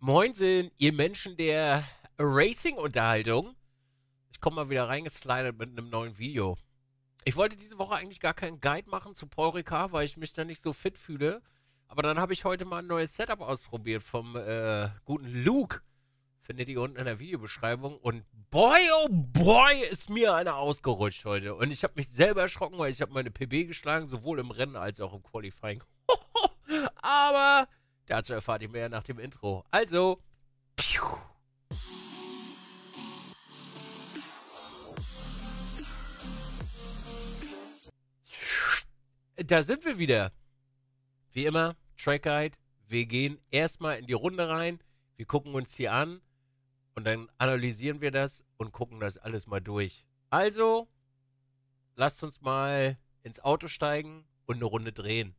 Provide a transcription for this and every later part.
Moinsen, ihr Menschen der Racing-Unterhaltung. Ich komme mal wieder reingeslidet mit einem neuen Video. Ich wollte diese Woche eigentlich gar keinen Guide machen zu Paul Ricard, weil ich mich da nicht so fit fühle. Aber dann habe ich heute mal ein neues Setup ausprobiert vom guten Luke. Findet ihr unten in der Videobeschreibung. Und boy, oh boy, ist mir einer ausgerutscht heute. Und ich habe mich selber erschrocken, weil ich habe meine PB geschlagen, sowohl im Rennen als auch im Qualifying. Aber dazu erfahrt ihr mehr nach dem Intro. Also, piu. Da sind wir wieder. Wie immer, Track Guide. Wir gehen erstmal in die Runde rein. Wir gucken uns hier an. Und dann analysieren wir das und gucken das alles mal durch. Also, lasst uns mal ins Auto steigen und eine Runde drehen.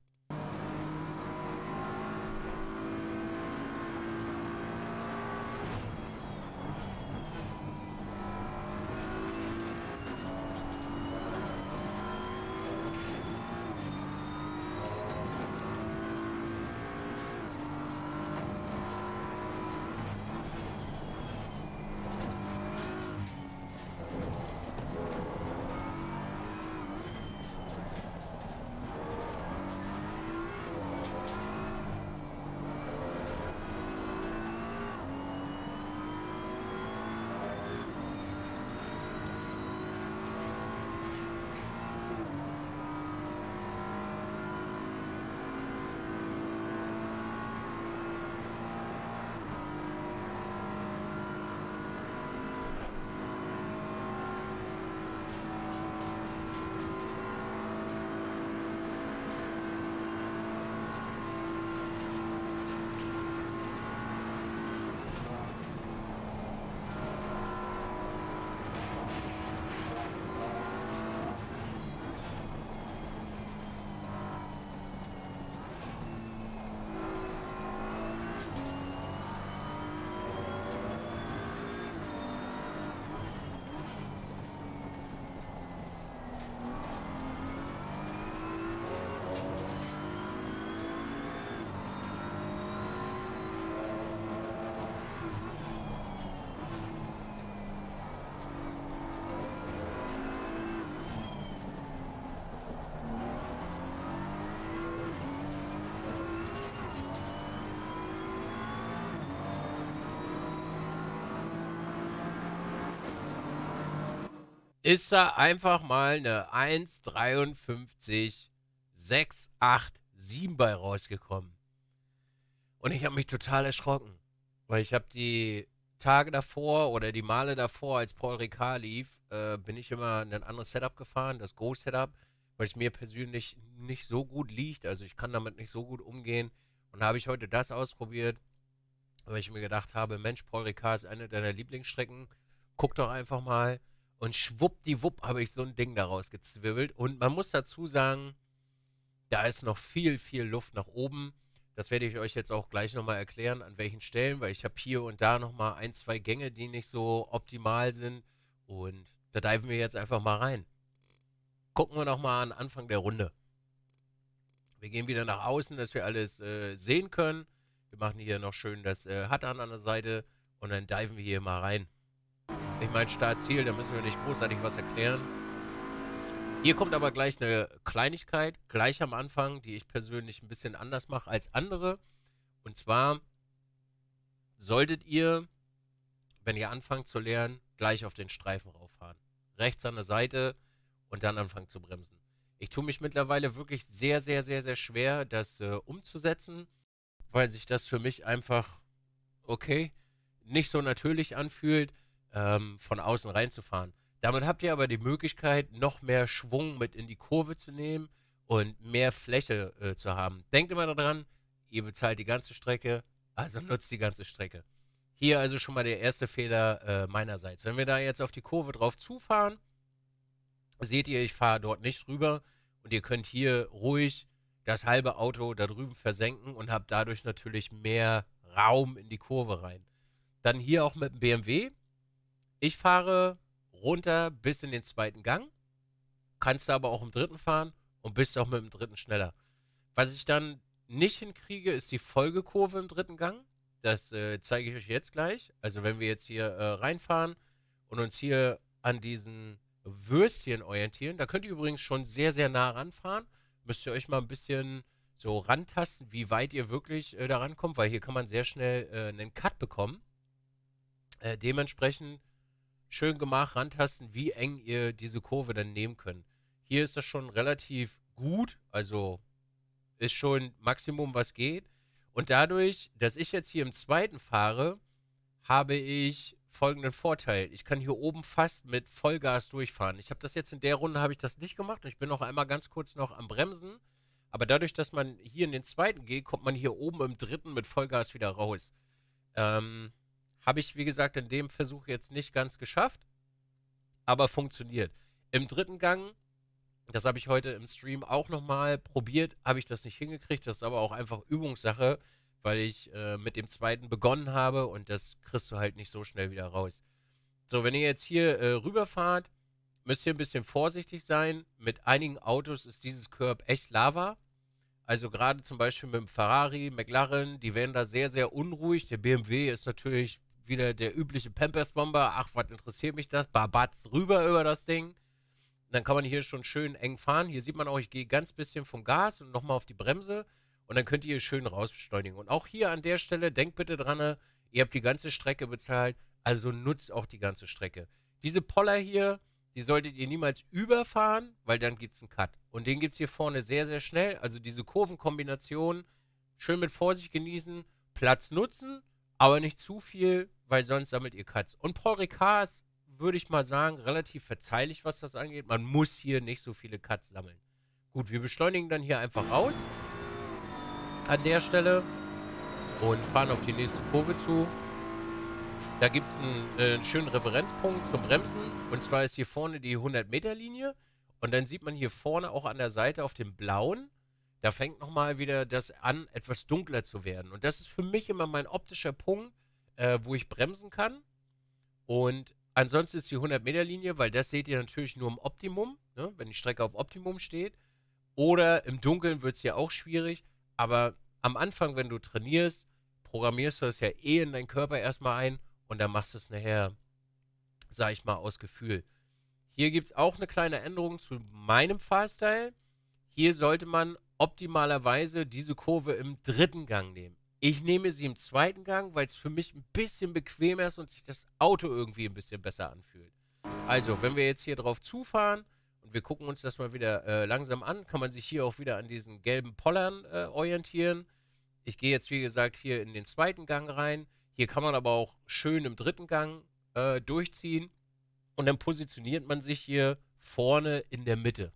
Ist da einfach mal eine 1,53,687 bei rausgekommen. Und ich habe mich total erschrocken, weil ich habe die Tage davor oder die Male davor, als Paul Ricard lief, bin ich immer in ein anderes Setup gefahren, das Go-Setup, weil es mir persönlich nicht so gut liegt. Also ich kann damit nicht so gut umgehen. Und da habe ich heute das ausprobiert, weil ich mir gedacht habe, Mensch, Paul Ricard ist eine deiner Lieblingsstrecken. Guck doch einfach mal. Und schwuppdiwupp habe ich so ein Ding daraus gezwirbelt. Und man muss dazu sagen, da ist noch viel, viel Luft nach oben. Das werde ich euch jetzt auch gleich nochmal erklären, an welchen Stellen, weil ich habe hier und da nochmal ein, zwei Gänge, die nicht so optimal sind. Und da diven wir jetzt einfach mal rein. Gucken wir nochmal an Anfang der Runde. Wir gehen wieder nach außen, dass wir alles sehen können. Wir machen hier noch schön das HUD an der Seite und dann diven wir hier mal rein. Ich meine, Startziel, da müssen wir nicht großartig was erklären. Hier kommt aber gleich eine Kleinigkeit, gleich am Anfang, die ich persönlich ein bisschen anders mache als andere. Und zwar solltet ihr, wenn ihr anfangt zu lernen, gleich auf den Streifen rauffahren. Rechts an der Seite und dann anfangen zu bremsen. Ich tue mich mittlerweile wirklich sehr, sehr, sehr, sehr schwer, das umzusetzen, weil sich das für mich einfach, okay, nicht so natürlich anfühlt, von außen reinzufahren. Damit habt ihr aber die Möglichkeit, noch mehr Schwung mit in die Kurve zu nehmen und mehr Fläche zu haben. Denkt immer daran, ihr bezahlt die ganze Strecke, also nutzt die ganze Strecke. Hier also schon mal der erste Fehler meinerseits. Wenn wir da jetzt auf die Kurve drauf zufahren, seht ihr, ich fahre dort nicht rüber und ihr könnt hier ruhig das halbe Auto da drüben versenken und habt dadurch natürlich mehr Raum in die Kurve rein. Dann hier auch mit dem BMW. Ich fahre runter bis in den zweiten Gang, kannst du aber auch im dritten fahren und bist auch mit dem dritten schneller. Was ich dann nicht hinkriege, ist die Folgekurve im dritten Gang. Das zeige ich euch jetzt gleich. Also wenn wir jetzt hier reinfahren und uns hier an diesen Würstchen orientieren, da könnt ihr übrigens schon sehr, sehr nah ranfahren. Müsst ihr euch mal ein bisschen so rantasten, wie weit ihr wirklich da rankommt, weil hier kann man sehr schnell einen Cut bekommen. Dementsprechend schön gemacht, rantasten, wie eng ihr diese Kurve dann nehmen könnt. Hier ist das schon relativ gut, also ist schon Maximum, was geht. Und dadurch, dass ich jetzt hier im zweiten fahre, habe ich folgenden Vorteil. Ich kann hier oben fast mit Vollgas durchfahren. Ich habe das jetzt in der Runde, habe ich das nicht gemacht. Ich bin noch einmal ganz kurz noch am Bremsen. Aber dadurch, dass man hier in den zweiten geht, kommt man hier oben im dritten mit Vollgas wieder raus. Habe ich, wie gesagt, in dem Versuch jetzt nicht ganz geschafft, aber funktioniert. Im dritten Gang, das habe ich heute im Stream auch nochmal probiert, habe ich das nicht hingekriegt. Das ist aber auch einfach Übungssache, weil ich mit dem zweiten begonnen habe und das kriegst du halt nicht so schnell wieder raus. So, wenn ihr jetzt hier rüberfahrt, müsst ihr ein bisschen vorsichtig sein. Mit einigen Autos ist dieses Curb echt Lava. Also gerade zum Beispiel mit dem Ferrari, McLaren, die werden da sehr, sehr unruhig. Der BMW ist natürlich wieder der übliche Pampers-Bomber. Ach, was interessiert mich das? Babatz rüber über das Ding. Dann kann man hier schon schön eng fahren. Hier sieht man auch, ich gehe ganz bisschen vom Gas und nochmal auf die Bremse. Und dann könnt ihr hier schön rausbeschleunigen. Und auch hier an der Stelle, denkt bitte dran, ihr habt die ganze Strecke bezahlt. Also nutzt auch die ganze Strecke. Diese Poller hier, die solltet ihr niemals überfahren, weil dann gibt es einen Cut. Und den gibt es hier vorne sehr, sehr schnell. Also diese Kurvenkombination schön mit Vorsicht genießen, Platz nutzen, aber nicht zu viel, weil sonst sammelt ihr Cuts. Und Paul Ricard ist, würde ich mal sagen, relativ verzeihlich, was das angeht. Man muss hier nicht so viele Cuts sammeln. Gut, wir beschleunigen dann hier einfach raus an der Stelle und fahren auf die nächste Kurve zu. Da gibt es einen schönen Referenzpunkt zum Bremsen. Und zwar ist hier vorne die 100-Meter-Linie. Und dann sieht man hier vorne auch an der Seite auf dem blauen, da fängt nochmal wieder das an, etwas dunkler zu werden. Und das ist für mich immer mein optischer Punkt, wo ich bremsen kann. Und ansonsten ist die 100-Meter-Linie, weil das seht ihr natürlich nur im Optimum, ne, wenn die Strecke auf Optimum steht. Oder im Dunkeln wird es ja auch schwierig. Aber am Anfang, wenn du trainierst, programmierst du das ja eh in deinen Körper erstmal ein. Und dann machst du es nachher, sag ich mal, aus Gefühl. Hier gibt es auch eine kleine Änderung zu meinem Fahrstyle. Hier sollte man optimalerweise diese Kurve im dritten Gang nehmen. Ich nehme sie im zweiten Gang, weil es für mich ein bisschen bequemer ist und sich das Auto irgendwie ein bisschen besser anfühlt. Also, wenn wir jetzt hier drauf zufahren und wir gucken uns das mal wieder langsam an, kann man sich hier auch wieder an diesen gelben Pollern orientieren. Ich gehe jetzt, wie gesagt, hier in den zweiten Gang rein. Hier kann man aber auch schön im dritten Gang durchziehen. Und dann positioniert man sich hier vorne in der Mitte.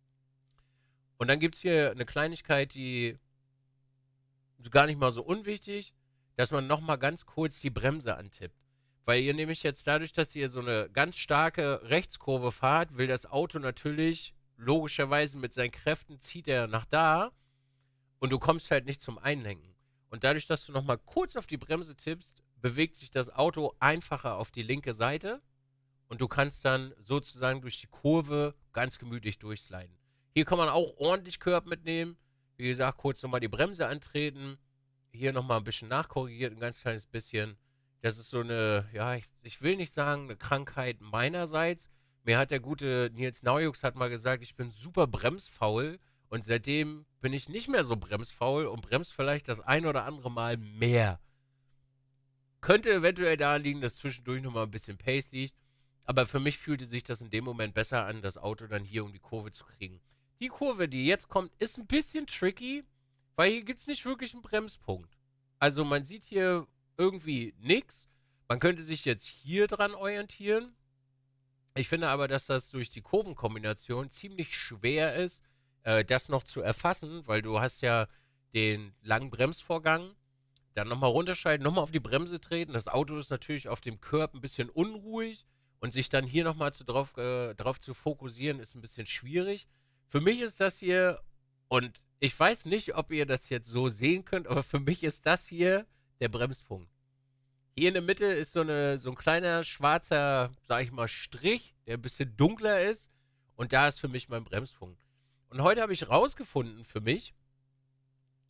Und dann gibt es hier eine Kleinigkeit, die ist gar nicht mal so unwichtig, dass man nochmal ganz kurz die Bremse antippt. Weil ihr nämlich jetzt dadurch, dass ihr so eine ganz starke Rechtskurve fahrt, will das Auto natürlich logischerweise mit seinen Kräften zieht er nach da und du kommst halt nicht zum Einlenken. Und dadurch, dass du nochmal kurz auf die Bremse tippst, bewegt sich das Auto einfacher auf die linke Seite und du kannst dann sozusagen durch die Kurve ganz gemütlich durchsliden. Hier kann man auch ordentlich Curb mitnehmen. Wie gesagt, kurz nochmal die Bremse antreten. Hier nochmal ein bisschen nachkorrigiert, ein ganz kleines bisschen. Das ist so eine, ja, ich will nicht sagen, eine Krankheit meinerseits. Mir hat der gute Nils Naujux hat mal gesagt, ich bin super bremsfaul. Und seitdem bin ich nicht mehr so bremsfaul und bremst vielleicht das ein oder andere Mal mehr. Könnte eventuell daran liegen, dass zwischendurch nochmal ein bisschen Pace liegt. Aber für mich fühlte sich das in dem Moment besser an, das Auto dann hier um die Kurve zu kriegen. Die Kurve, die jetzt kommt, ist ein bisschen tricky, weil hier gibt es nicht wirklich einen Bremspunkt. Also man sieht hier irgendwie nichts. Man könnte sich jetzt hier dran orientieren. Ich finde aber, dass das durch die Kurvenkombination ziemlich schwer ist, das noch zu erfassen, weil du hast ja den langen Bremsvorgang, dann nochmal runterschalten, nochmal auf die Bremse treten. Das Auto ist natürlich auf dem Curb ein bisschen unruhig und sich dann hier nochmal drauf zu fokussieren, ist ein bisschen schwierig. Für mich ist das hier, und ich weiß nicht, ob ihr das jetzt so sehen könnt, aber für mich ist das hier der Bremspunkt. Hier in der Mitte ist so ein kleiner schwarzer, sag ich mal, Strich, der ein bisschen dunkler ist. Und da ist für mich mein Bremspunkt. Und heute habe ich rausgefunden für mich,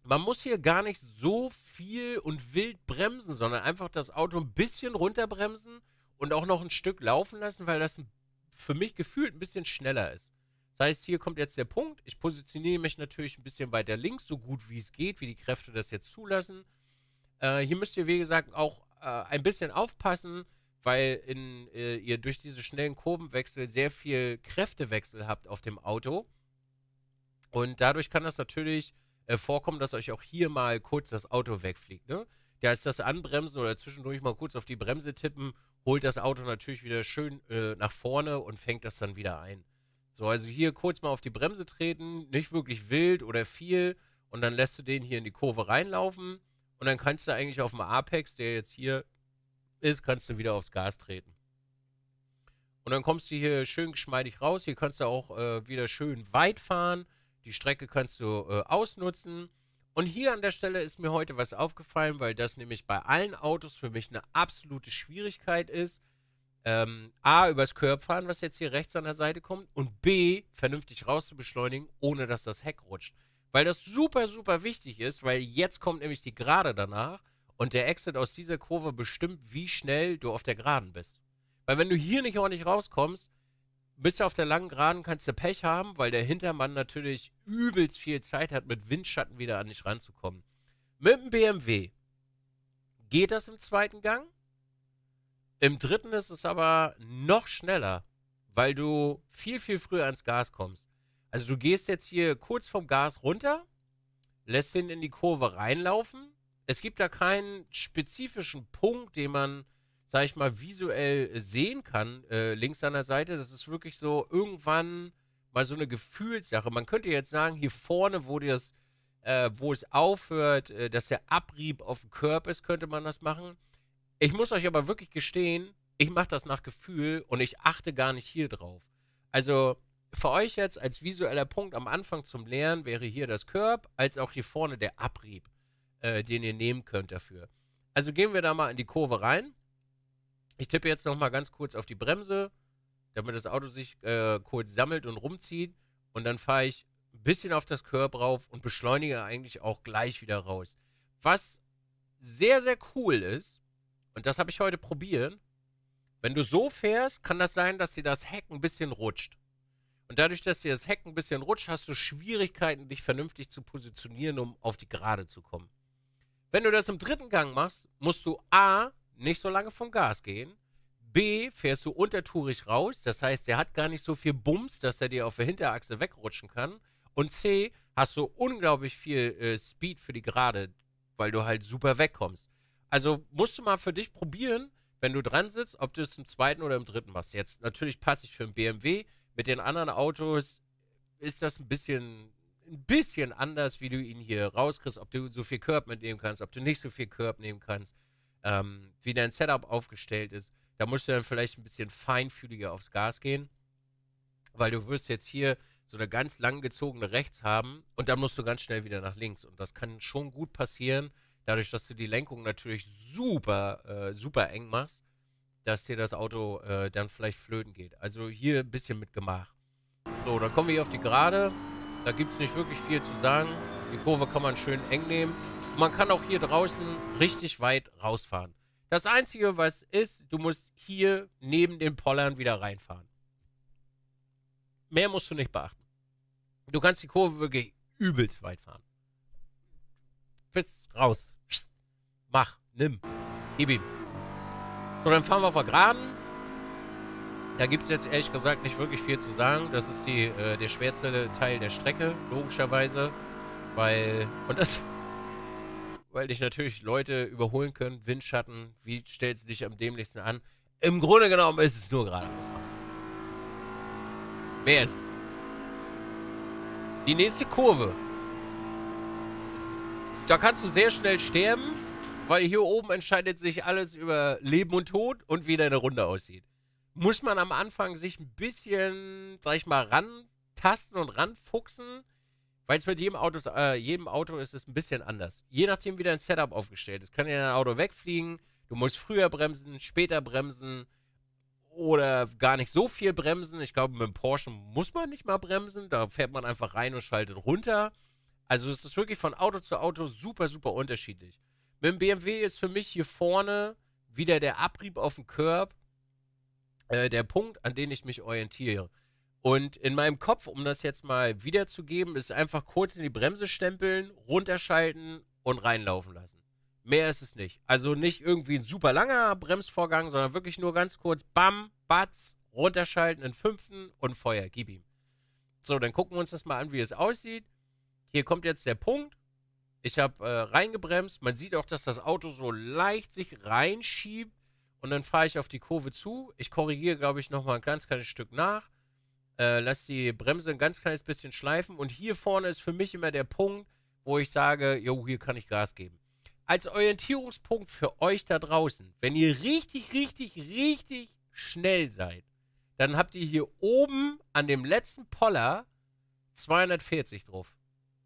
man muss hier gar nicht so viel und wild bremsen, sondern einfach das Auto ein bisschen runterbremsen und auch noch ein Stück laufen lassen, weil das für mich gefühlt ein bisschen schneller ist. Das heißt, hier kommt jetzt der Punkt. Ich positioniere mich natürlich ein bisschen weiter links, so gut wie es geht, wie die Kräfte das jetzt zulassen. Hier müsst ihr, wie gesagt, auch ein bisschen aufpassen, weil ihr durch diese schnellen Kurvenwechsel sehr viel Kräftewechsel habt auf dem Auto. Und dadurch kann das natürlich vorkommen, dass euch auch hier mal kurz das Auto wegfliegt. Ne? Da ist das Anbremsen oder zwischendurch mal kurz auf die Bremse tippen, holt das Auto natürlich wieder schön nach vorne und fängt das dann wieder ein. So, also hier kurz mal auf die Bremse treten, nicht wirklich wild oder viel und dann lässt du den hier in die Kurve reinlaufen und dann kannst du eigentlich auf dem Apex, der jetzt hier ist, kannst du wieder aufs Gas treten. Und dann kommst du hier schön geschmeidig raus. Hier kannst du auch wieder schön weit fahren. Die Strecke kannst du ausnutzen. Und hier an der Stelle ist mir heute was aufgefallen, weil das nämlich bei allen Autos für mich eine absolute Schwierigkeit ist. A, übers Curb fahren, was jetzt hier rechts an der Seite kommt. Und B, vernünftig rauszubeschleunigen, ohne dass das Heck rutscht. Weil das super, super wichtig ist, weil jetzt kommt nämlich die Gerade danach. Und der Exit aus dieser Kurve bestimmt, wie schnell du auf der Geraden bist. Weil wenn du hier nicht ordentlich rauskommst, bist du auf der langen Geraden, kannst du Pech haben, weil der Hintermann natürlich übelst viel Zeit hat, mit Windschatten wieder an dich ranzukommen. Mit dem BMW geht das im zweiten Gang. Im dritten ist es aber noch schneller, weil du viel, viel früher ans Gas kommst. Also du gehst jetzt hier kurz vom Gas runter, lässt ihn in die Kurve reinlaufen. Es gibt da keinen spezifischen Punkt, den man, sag ich mal, visuell sehen kann, links an der Seite. Das ist wirklich so irgendwann mal so eine Gefühlssache. Man könnte jetzt sagen, hier vorne, wo es aufhört, dass der Abrieb auf dem Curb ist, könnte man das machen. Ich muss euch aber wirklich gestehen, ich mache das nach Gefühl und ich achte gar nicht hier drauf. Also für euch jetzt als visueller Punkt am Anfang zum Lernen wäre hier das Curb, als auch hier vorne der Abrieb, den ihr nehmen könnt dafür. Also gehen wir da mal in die Kurve rein. Ich tippe jetzt noch mal ganz kurz auf die Bremse, damit das Auto sich kurz sammelt und rumzieht. Und dann fahre ich ein bisschen auf das Curb rauf und beschleunige eigentlich auch gleich wieder raus. Was sehr, sehr cool ist, und das habe ich heute probiert, wenn du so fährst, kann das sein, dass dir das Heck ein bisschen rutscht. Und dadurch, dass dir das Heck ein bisschen rutscht, hast du Schwierigkeiten, dich vernünftig zu positionieren, um auf die Gerade zu kommen. Wenn du das im dritten Gang machst, musst du A, nicht so lange vom Gas gehen, B, fährst du untertourig raus, das heißt, der hat gar nicht so viel Bums, dass er dir auf der Hinterachse wegrutschen kann, und C, hast du unglaublich viel Speed für die Gerade, weil du halt super wegkommst. Also musst du mal für dich probieren, wenn du dran sitzt, ob du es im zweiten oder im dritten machst. Jetzt natürlich passe ich für einen BMW, mit den anderen Autos ist das ein bisschen anders, wie du ihn hier rauskriegst, ob du so viel Curb mitnehmen kannst, ob du nicht so viel Curb nehmen kannst, wie dein Setup aufgestellt ist. Da musst du dann vielleicht ein bisschen feinfühliger aufs Gas gehen, weil du wirst jetzt hier so eine ganz langgezogene rechts haben und dann musst du ganz schnell wieder nach links. Und das kann schon gut passieren, dadurch, dass du die Lenkung natürlich super, super eng machst, dass dir das Auto dann vielleicht flöten geht. Also hier ein bisschen mit Gemach. So, dann kommen wir hier auf die Gerade. Da gibt es nicht wirklich viel zu sagen. Die Kurve kann man schön eng nehmen. Und man kann auch hier draußen richtig weit rausfahren. Das Einzige, was ist, du musst hier neben den Pollern wieder reinfahren. Mehr musst du nicht beachten. Du kannst die Kurve wirklich übelst weit fahren. Bis raus. Mach, nimm, gib ihm. So, dann fahren wir auf der Geraden. Da gibt es jetzt ehrlich gesagt nicht wirklich viel zu sagen. Das ist der schwerste Teil der Strecke, logischerweise. Weil dich natürlich Leute überholen können. Windschatten, wie stellst du dich am dämlichsten an? Im Grunde genommen ist es nur geradeaus fahren. Mehr ist es. Die nächste Kurve. Da kannst du sehr schnell sterben, weil hier oben entscheidet sich alles über Leben und Tod und wie deine Runde aussieht. Muss man am Anfang sich ein bisschen, sag ich mal, rantasten und ranfuchsen, weil es mit jedem Auto ist es ein bisschen anders. Je nachdem, wie dein Setup aufgestellt ist, kann ja dein Auto wegfliegen, du musst früher bremsen, später bremsen oder gar nicht so viel bremsen. Ich glaube, mit dem Porsche muss man nicht mal bremsen, da fährt man einfach rein und schaltet runter. Also es ist wirklich von Auto zu Auto super, super unterschiedlich. Mit dem BMW ist für mich hier vorne wieder der Abrieb auf dem Curb der Punkt, an den ich mich orientiere. Und in meinem Kopf, um das jetzt mal wiederzugeben, ist einfach kurz in die Bremse stempeln, runterschalten und reinlaufen lassen. Mehr ist es nicht. Also nicht irgendwie ein super langer Bremsvorgang, sondern wirklich nur ganz kurz, bam, batz, runterschalten in fünften und Feuer, gib ihm. So, dann gucken wir uns das mal an, wie es aussieht. Hier kommt jetzt der Punkt. Ich habe reingebremst. Man sieht auch, dass das Auto so leicht sich reinschiebt. Und dann fahre ich auf die Kurve zu. Ich korrigiere, glaube ich, nochmal ein ganz kleines Stück nach. Lass die Bremse ein ganz kleines bisschen schleifen. Und hier vorne ist für mich immer der Punkt, wo ich sage, jo, hier kann ich Gas geben. Als Orientierungspunkt für euch da draußen, wenn ihr richtig, richtig, richtig schnell seid, dann habt ihr hier oben an dem letzten Poller 240 drauf.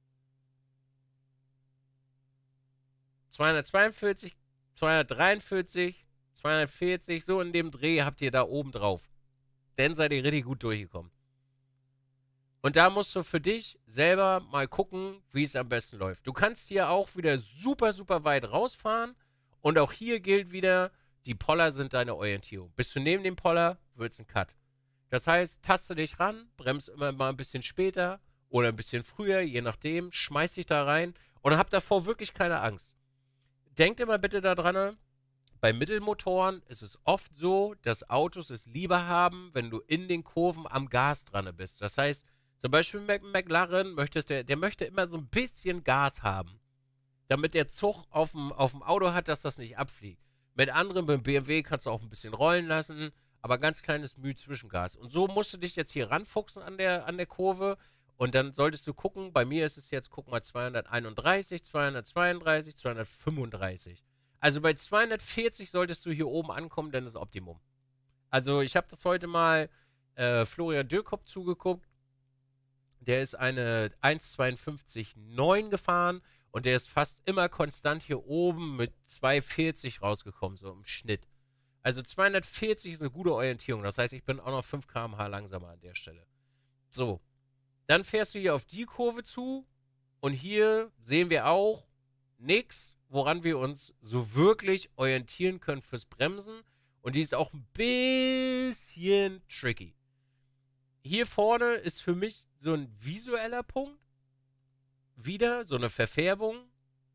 242, 243, 240, so in dem Dreh habt ihr da oben drauf. Dann seid ihr richtig gut durchgekommen. Und da musst du für dich selber mal gucken, wie es am besten läuft. Du kannst hier auch wieder super, super weit rausfahren. Und auch hier gilt wieder, die Poller sind deine Orientierung. Bist du neben dem Poller, wird es ein Cut. Das heißt, taste dich ran, bremst immer mal ein bisschen später oder ein bisschen früher, je nachdem, schmeiß dich da rein und hab davor wirklich keine Angst. Denkt immer bitte daran, bei Mittelmotoren ist es oft so, dass Autos es lieber haben, wenn du in den Kurven am Gas dran bist. Das heißt, zum Beispiel McLaren der möchte immer so ein bisschen Gas haben, damit der Zug auf dem Auto hat, dass das nicht abfliegt. Mit anderen, beim BMW kannst du auch ein bisschen rollen lassen, aber ganz kleines Mühe Zwischengas. Und so musst du dich jetzt hier ranfuchsen an der Kurve. Und dann solltest du gucken, bei mir ist es jetzt, guck mal, 231, 232, 235. Also bei 240 solltest du hier oben ankommen, dann ist Optimum. Also ich habe das heute mal Florian Dürkop zugeguckt. Der ist eine 1,52,9 gefahren und der ist fast immer konstant hier oben mit 240 rausgekommen, so im Schnitt. Also 240 ist eine gute Orientierung. Das heißt, ich bin auch noch 5 km/h langsamer an der Stelle. So, dann fährst du hier auf die Kurve zu und hier sehen wir auch nichts, woran wir uns so wirklich orientieren können fürs Bremsen. Und die ist auch ein bisschen tricky. Hier vorne ist für mich so ein visueller Punkt. Wieder so eine Verfärbung,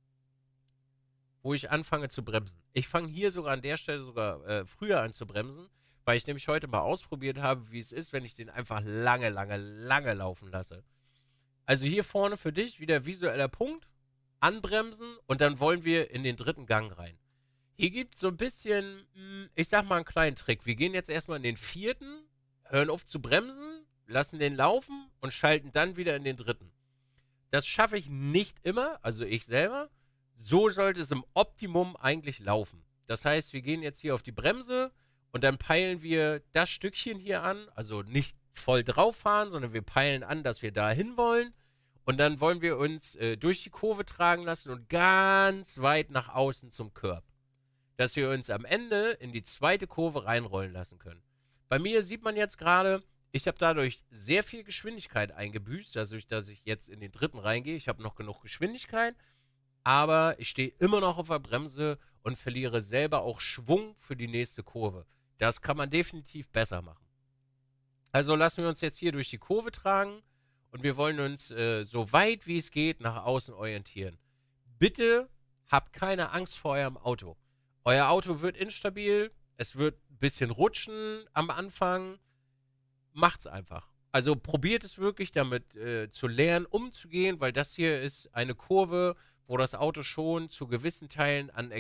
wo ich anfange zu bremsen. Ich fange hier sogar an der Stelle sogar früher an zu bremsen, weil ich nämlich heute mal ausprobiert habe, wie es ist, wenn ich den einfach lange, lange, lange laufen lasse. Also hier vorne für dich wieder visueller Punkt, anbremsen und dann wollen wir in den dritten Gang rein. Hier gibt es so ein bisschen, ich sag mal einen kleinen Trick. Wir gehen jetzt erstmal in den vierten, hören auf zu bremsen, lassen den laufen und schalten dann wieder in den dritten. Das schaffe ich nicht immer, also ich selber. So sollte es im Optimum eigentlich laufen. Das heißt, wir gehen jetzt hier auf die Bremse und dann peilen wir das Stückchen hier an, also nicht voll drauf fahren, sondern wir peilen an, dass wir da hin wollen. Und dann wollen wir uns durch die Kurve tragen lassen und ganz weit nach außen zum Curb. Dass wir uns am Ende in die zweite Kurve reinrollen lassen können. Bei mir sieht man jetzt gerade, ich habe dadurch sehr viel Geschwindigkeit eingebüßt, dadurch, dass ich jetzt in den dritten reingehe. Ich habe noch genug Geschwindigkeit, aber ich stehe immer noch auf der Bremse und verliere selber auch Schwung für die nächste Kurve. Das kann man definitiv besser machen. Also lassen wir uns jetzt hier durch die Kurve tragen und wir wollen uns so weit wie es geht nach außen orientieren. Bitte habt keine Angst vor eurem Auto. Euer Auto wird instabil, es wird ein bisschen rutschen am Anfang. Macht's einfach. Also probiert es wirklich damit zu lernen, umzugehen, weil das hier ist eine Kurve, wo das Auto schon zu gewissen Teilen an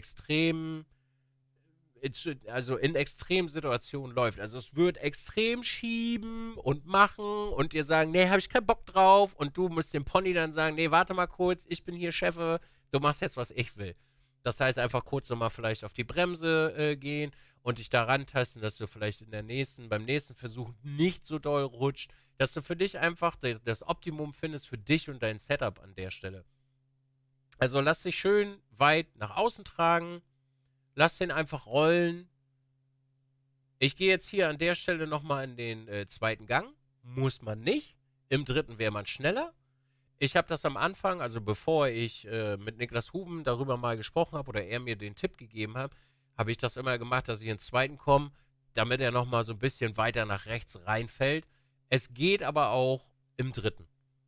also in extremen Situationen läuft. Also es wird extrem schieben und machen und ihr sagen, nee, habe ich keinen Bock drauf und du musst dem Pony dann sagen, nee, warte mal kurz, ich bin hier Chefe, du machst jetzt, was ich will. Das heißt, einfach kurz nochmal vielleicht auf die Bremse gehen und dich da rantasten, dass du vielleicht beim nächsten Versuch nicht so doll rutscht, dass du für dich einfach das Optimum findest für dich und dein Setup an der Stelle. Also lass dich schön weit nach außen tragen, lass den einfach rollen. Ich gehe jetzt hier an der Stelle nochmal in den zweiten Gang, muss man nicht. Im dritten wäre man schneller. ich habe das am Anfang, also bevor ich mit Niklas Huben darüber mal gesprochen habe oder er mir den Tipp gegeben hat, habe ich das immer gemacht, dass ich ins zweiten komme, damit er nochmal so ein bisschen weiter nach rechts reinfällt. Es geht aber auch im dritten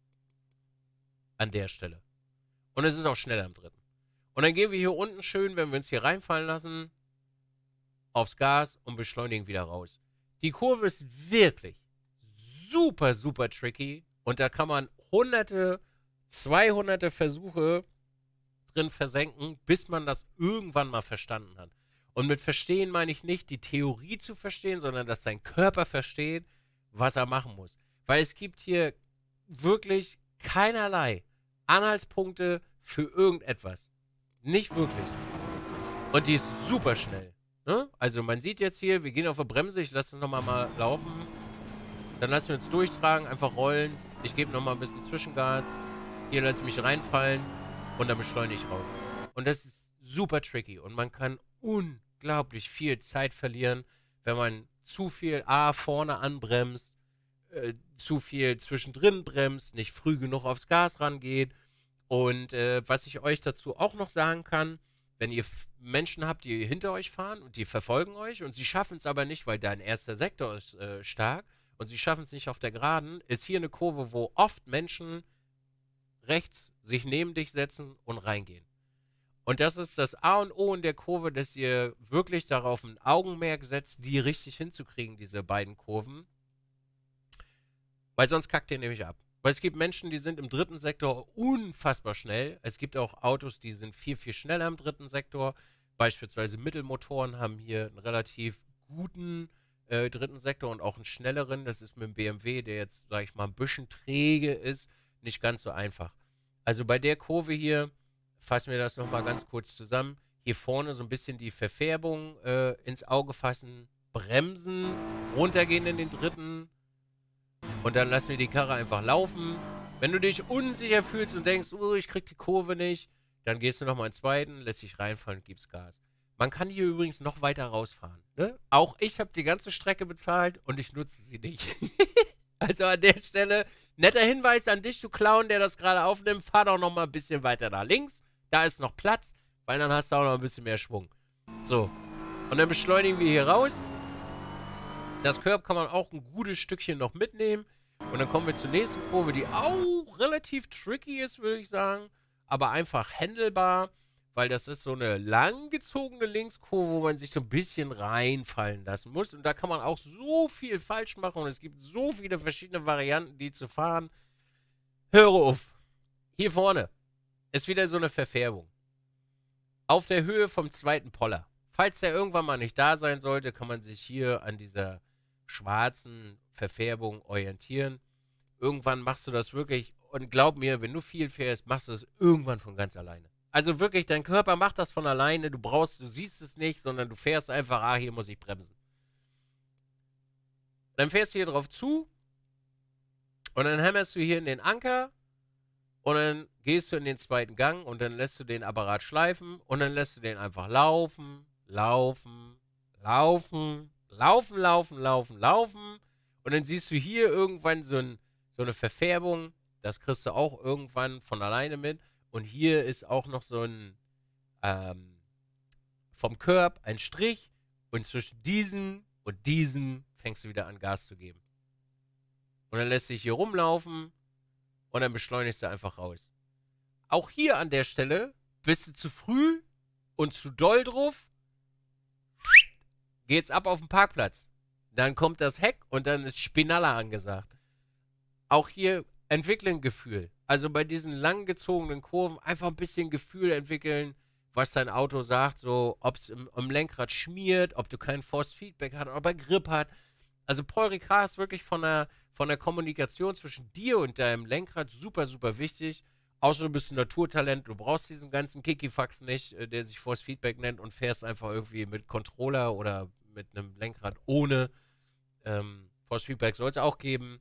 an der Stelle. Und es ist auch schneller im dritten. Und dann gehen wir hier unten schön, wenn wir uns hier reinfallen lassen, aufs Gas und beschleunigen wieder raus. Die Kurve ist wirklich super, super tricky und da kann man hunderte, 200 Versuche drin versenken, bis man das irgendwann mal verstanden hat. Und mit verstehen meine ich nicht die Theorie zu verstehen, sondern dass dein Körper versteht, was er machen muss. Weil es gibt hier wirklich keinerlei Anhaltspunkte für irgendetwas. Nicht wirklich. Und die ist super schnell. Ne? Also man sieht jetzt hier, wir gehen auf der Bremse, ich lasse das nochmal mal laufen. Dann lassen wir uns durchtragen, einfach rollen. Ich gebe nochmal ein bisschen Zwischengas. Hier lasse ich mich reinfallen und dann beschleunige ich raus. Und das ist super tricky und man kann unglaublich viel Zeit verlieren, wenn man zu viel vorne anbremst, zu viel zwischendrin bremst, nicht früh genug aufs Gas rangeht. Und was ich euch dazu auch noch sagen kann, wenn ihr Menschen habt, die hinter euch fahren und die verfolgen euch und sie schaffen es aber nicht, weil dein erster Sektor ist stark und sie schaffen es nicht auf der Geraden, ist hier eine Kurve, wo oft Menschen rechts sich neben dich setzen und reingehen. Und das ist das A und O in der Kurve, dass ihr wirklich darauf ein Augenmerk setzt, die richtig hinzukriegen, diese beiden Kurven. Weil sonst kackt ihr nämlich ab. Weil es gibt Menschen, die sind im dritten Sektor unfassbar schnell. Es gibt auch Autos, die sind viel, viel schneller im dritten Sektor. Beispielsweise Mittelmotoren haben hier einen relativ guten dritten Sektor und auch einen schnelleren. Das ist mit dem BMW, der jetzt, sage ich mal, ein bisschen träge ist, nicht ganz so einfach. Also bei der Kurve hier, fassen wir das nochmal ganz kurz zusammen. Hier vorne so ein bisschen die Verfärbung ins Auge fassen, bremsen, runtergehen in den dritten und dann lassen wir die Karre einfach laufen. Wenn du dich unsicher fühlst und denkst, oh, ich krieg die Kurve nicht, dann gehst du nochmal in den zweiten, lässt dich reinfallen und gibst Gas. Man kann hier übrigens noch weiter rausfahren. Ne? Auch ich habe die ganze Strecke bezahlt und ich nutze sie nicht. Also an der Stelle, netter Hinweis an dich, du Clown, der das gerade aufnimmt, fahr doch nochmal ein bisschen weiter nach links. Da ist noch Platz, weil dann hast du auch noch ein bisschen mehr Schwung. So, und dann beschleunigen wir hier raus. Das Curb kann man auch ein gutes Stückchen noch mitnehmen. Und dann kommen wir zur nächsten Kurve, die auch relativ tricky ist, würde ich sagen. Aber einfach handelbar, weil das ist so eine langgezogene Linkskurve, wo man sich so ein bisschen reinfallen lassen muss. Und da kann man auch so viel falsch machen. Und es gibt so viele verschiedene Varianten, die zu fahren. Höre auf. Hier vorne ist wieder so eine Verfärbung. Auf der Höhe vom zweiten Poller. Falls der irgendwann mal nicht da sein sollte, kann man sich hier an dieser schwarzen Verfärbung orientieren. Irgendwann machst du das wirklich und glaub mir, wenn du viel fährst, machst du das irgendwann von ganz alleine. Also wirklich, dein Körper macht das von alleine, du siehst es nicht, sondern du fährst einfach, hier muss ich bremsen. Dann fährst du hier drauf zu und dann hämmerst du hier in den Anker und dann gehst du in den zweiten Gang und dann lässt du den Apparat schleifen und dann lässt du den einfach laufen, laufen, laufen, laufen, laufen, laufen, laufen. Und dann siehst du hier irgendwann so eine Verfärbung. Das kriegst du auch irgendwann von alleine mit. Und hier ist auch noch so ein vom Curb ein Strich. Und zwischen diesem und diesem fängst du wieder an Gas zu geben. Und dann lässt sich hier rumlaufen und dann beschleunigst du einfach raus. Auch hier an der Stelle bist du zu früh und zu doll drauf. Geht's ab auf den Parkplatz. Dann kommt das Heck und dann ist Spinaller angesagt. Auch hier entwickeln Gefühl. Also bei diesen langgezogenen Kurven einfach ein bisschen Gefühl entwickeln, was dein Auto sagt, so ob es im Lenkrad schmiert, ob du kein Forced Feedback hast, ob er Grip hat. Also Paul Ricard ist wirklich von der Kommunikation zwischen dir und deinem Lenkrad super, super wichtig. Außer du bist ein Naturtalent, du brauchst diesen ganzen Kikifax nicht, der sich Force Feedback nennt und fährst einfach irgendwie mit Controller oder mit einem Lenkrad ohne. Force Feedback soll es auch geben.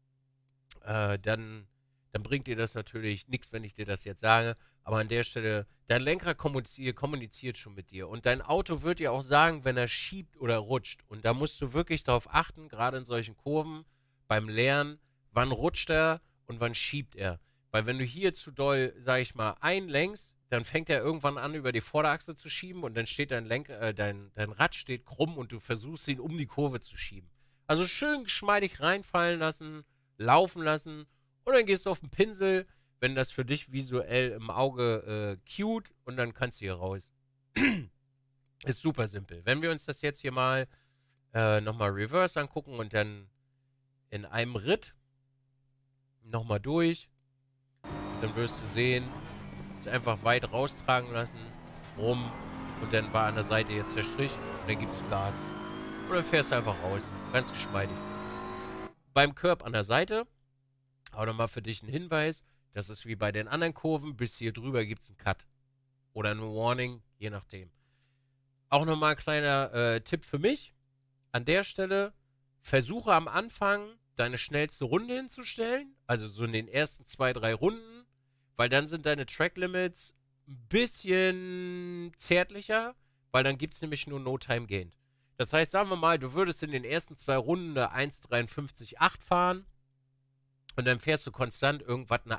Dann bringt dir das natürlich nichts, wenn ich dir das jetzt sage. Aber an der Stelle, dein Lenkrad kommuniziert schon mit dir. Und dein Auto wird dir auch sagen, wenn er schiebt oder rutscht. Und da musst du wirklich darauf achten, gerade in solchen Kurven, beim Lernen, wann rutscht er und wann schiebt er. Weil wenn du hier zu doll, sag ich mal, einlenkst, dann fängt er irgendwann an, über die Vorderachse zu schieben und dann steht dein Rad steht krumm und du versuchst ihn um die Kurve zu schieben. Also schön geschmeidig reinfallen lassen, laufen lassen und dann gehst du auf den Pinsel, wenn das für dich visuell im Auge cute und dann kannst du hier raus. Ist super simpel. Wenn wir uns das jetzt hier mal nochmal reverse angucken und dann in einem Ritt nochmal durch, dann wirst du sehen, ist einfach weit raustragen lassen, rum und dann war an der Seite jetzt der Strich und dann gibst du Gas. Und dann fährst du einfach raus. Ganz geschmeidig. Beim Curb an der Seite, auch nochmal für dich ein Hinweis, das ist wie bei den anderen Kurven, bis hier drüber gibt es einen Cut. Oder ein Warning, je nachdem. Auch nochmal ein kleiner Tipp für mich. An der Stelle, versuche am Anfang deine schnellste Runde hinzustellen, also so in den ersten 2, 3 Runden, weil dann sind deine Track Limits ein bisschen zärtlicher, weil dann gibt es nämlich nur No Time Gained. Das heißt, sagen wir mal, du würdest in den ersten 2 Runden eine 1,53,8 fahren und dann fährst du konstant irgendwas eine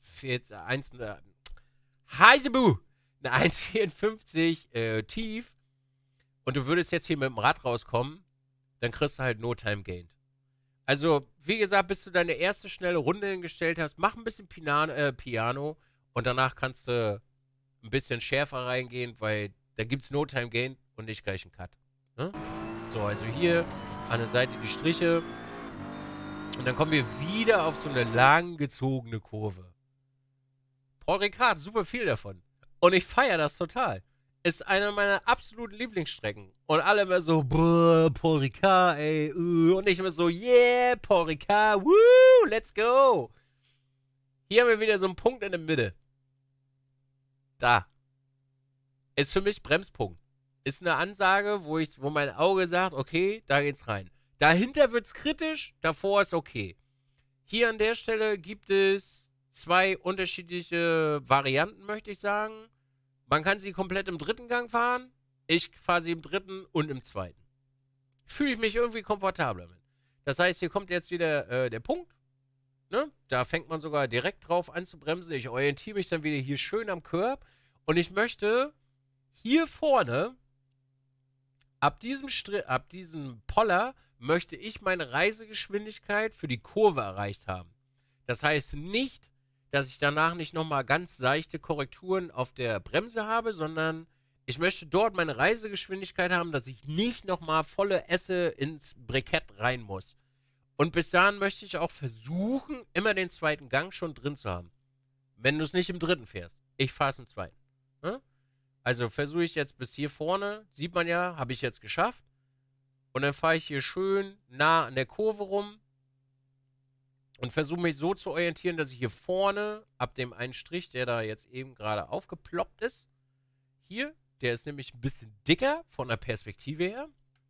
1,54 tief und du würdest jetzt hier mit dem Rad rauskommen, dann kriegst du halt No Time Gained. Also, wie gesagt, bis du deine erste schnelle Runde hingestellt hast, mach ein bisschen Piano und danach kannst du ein bisschen schärfer reingehen, weil da gibt es No Time Gained und nicht gleich einen Cut. Ne? So, also hier an der Seite die Striche und dann kommen wir wieder auf so eine langgezogene Kurve. Paul Ricard, super viel davon. Und ich feiere das total. Ist eine meiner absoluten Lieblingsstrecken. Und alle immer so, Paul Ricard, ey, und ich immer so, yeah, Paul Ricard, woo, let's go. Hier haben wir wieder so einen Punkt in der Mitte. Da. Ist für mich Bremspunkt. Ist eine Ansage, wo mein Auge sagt, okay, da geht's rein. Dahinter wird's kritisch, davor ist okay. Hier an der Stelle gibt es 2 unterschiedliche Varianten, möchte ich sagen. Man kann sie komplett im 3. Gang fahren. Ich fahre sie im 3. und im 2. Fühle ich mich irgendwie komfortabler mit. Das heißt, hier kommt jetzt wieder der Punkt. Ne? Da fängt man sogar direkt drauf an zu bremsen. Ich orientiere mich dann wieder hier schön am Curb. Und ich möchte hier vorne, ab diesem Poller, möchte ich meine Reisegeschwindigkeit für die Kurve erreicht haben. Das heißt nicht, dass ich danach nicht nochmal ganz seichte Korrekturen auf der Bremse habe, sondern ich möchte dort meine Reisegeschwindigkeit haben, dass ich nicht nochmal volle Esse ins Brikett rein muss. Und bis dahin möchte ich auch versuchen, immer den 2. Gang schon drin zu haben. Wenn du es nicht im 3. fährst. Ich fahre es im 2. Ne? Also versuche ich jetzt bis hier vorne, sieht man ja, habe ich jetzt geschafft. Und dann fahre ich hier schön nah an der Kurve rum. Und versuche mich so zu orientieren, dass ich hier vorne, ab dem einen Strich, der da jetzt eben gerade aufgeploppt ist, hier, der ist nämlich ein bisschen dicker von der Perspektive her.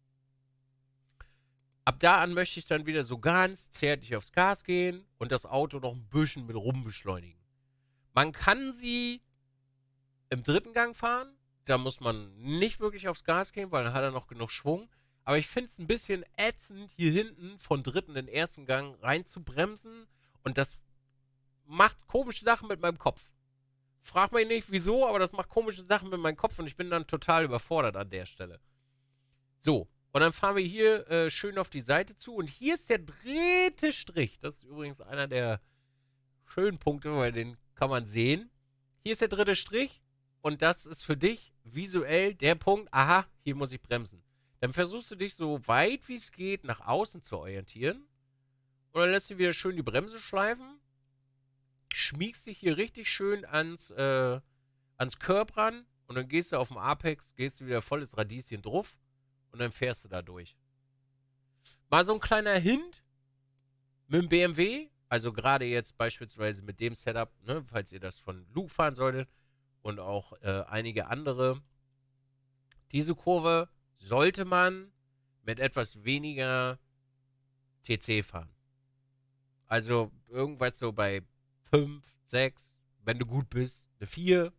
Ab da an möchte ich dann wieder so ganz zärtlich aufs Gas gehen und das Auto noch ein bisschen mit rumbeschleunigen. Man kann sie im 3. Gang fahren, da muss man nicht wirklich aufs Gas gehen, weil dann hat er noch genug Schwung. Aber ich finde es ein bisschen ätzend, hier hinten von 3. in den 1. Gang rein zu bremsen. Und das macht komische Sachen mit meinem Kopf. Frag mich nicht, wieso, aber das macht komische Sachen mit meinem Kopf und ich bin dann total überfordert an der Stelle. So, und dann fahren wir hier schön auf die Seite zu. Und hier ist der 3. Strich. Das ist übrigens einer der schönen Punkte, weil den kann man sehen. Hier ist der 3. Strich und das ist für dich visuell der Punkt, aha, hier muss ich bremsen. Dann versuchst du dich so weit wie es geht nach außen zu orientieren. Und dann lässt du wieder schön die Bremse schleifen. Schmiegst dich hier richtig schön ans Curb ran. Und dann gehst du auf dem Apex, gehst du wieder volles Radieschen drauf. Und dann fährst du da durch. Mal so ein kleiner Hint mit dem BMW. Also gerade jetzt beispielsweise mit dem Setup, ne, falls ihr das von Luke fahren solltet. Und auch einige andere. Diese Kurve sollte man mit etwas weniger TC fahren. Also irgendwas so bei 5, 6, wenn du gut bist, eine 4.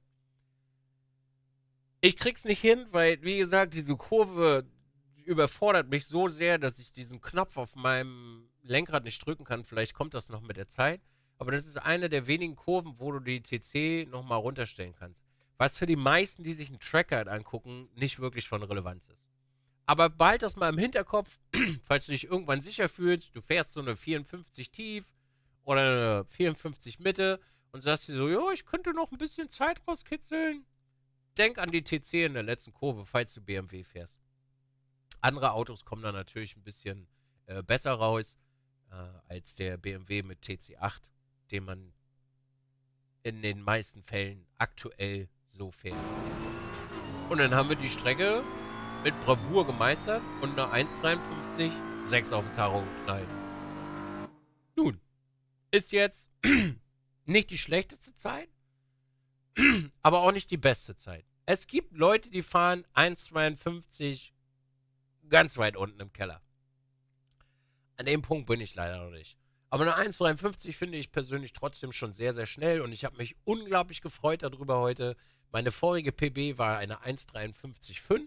Ich krieg's nicht hin, weil, wie gesagt, diese Kurve überfordert mich so sehr, dass ich diesen Knopf auf meinem Lenkrad nicht drücken kann. Vielleicht kommt das noch mit der Zeit. aber das ist eine der wenigen Kurven, wo du die TC nochmal runterstellen kannst. Was für die meisten, die sich einen Tracker angucken, nicht wirklich von Relevanz ist. Aber behalt das mal im Hinterkopf, falls du dich irgendwann sicher fühlst, du fährst so eine 54 tief oder eine 54 Mitte und sagst dir so, jo, ich könnte noch ein bisschen Zeit rauskitzeln. Denk an die TC in der letzten Kurve, falls du BMW fährst. Andere Autos kommen da natürlich ein bisschen besser raus als der BMW mit TC8, den man in den meisten Fällen aktuell so fährt. Und dann haben wir die Strecke mit Bravour gemeistert und eine 1,53,6 auf den Tacho geknallt. Nun, ist jetzt nicht die schlechteste Zeit, aber auch nicht die beste Zeit. Es gibt Leute, die fahren 1,52 ganz weit unten im Keller. An dem Punkt bin ich leider noch nicht. Aber eine 1,53 finde ich persönlich trotzdem schon sehr, sehr schnell und ich habe mich unglaublich gefreut darüber heute. Meine vorige PB war eine 1,53,5.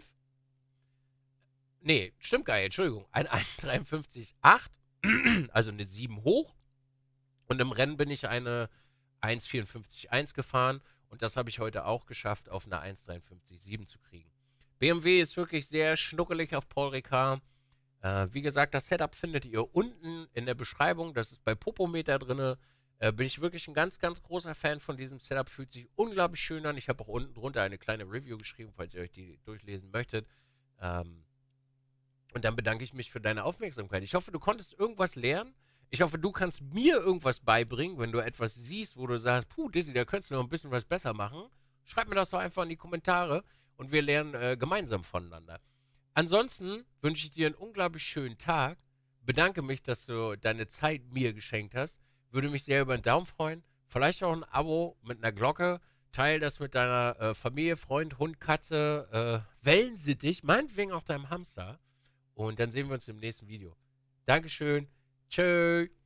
Nee, stimmt gar nicht, Entschuldigung. Eine 1,53,8, also eine 7 hoch. Und im Rennen bin ich eine 1,54,1 gefahren und das habe ich heute auch geschafft, auf eine 1,53,7 zu kriegen. BMW ist wirklich sehr schnuckelig auf Paul Ricard. Wie gesagt, das Setup findet ihr unten in der Beschreibung. Das ist bei Popometer drin. Bin ich wirklich ein ganz, ganz großer Fan von diesem Setup. Fühlt sich unglaublich schön an. Ich habe auch unten drunter eine kleine Review geschrieben, falls ihr euch die durchlesen möchtet. Und dann bedanke ich mich für deine Aufmerksamkeit. Ich hoffe, du konntest irgendwas lernen. Ich hoffe, du kannst mir irgendwas beibringen, wenn du etwas siehst, wo du sagst, puh, Dizzy, da könntest du noch ein bisschen was besser machen. Schreib mir das doch einfach in die Kommentare und wir lernen gemeinsam voneinander. Ansonsten wünsche ich dir einen unglaublich schönen Tag. Bedanke mich, dass du deine Zeit mir geschenkt hast. Würde mich sehr über einen Daumen freuen. Vielleicht auch ein Abo mit einer Glocke. Teil das mit deiner Familie, Freund, Hund, Katze, Wellensittich, meinetwegen auch deinem Hamster. Und dann sehen wir uns im nächsten Video. Dankeschön. Tschö.